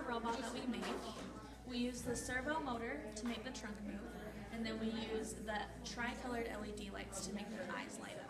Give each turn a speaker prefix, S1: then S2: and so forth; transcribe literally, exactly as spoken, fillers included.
S1: robot that we make. We use the servo motor to make the trunk move, and then we use the tri-colored L E D lights to make their eyes light up.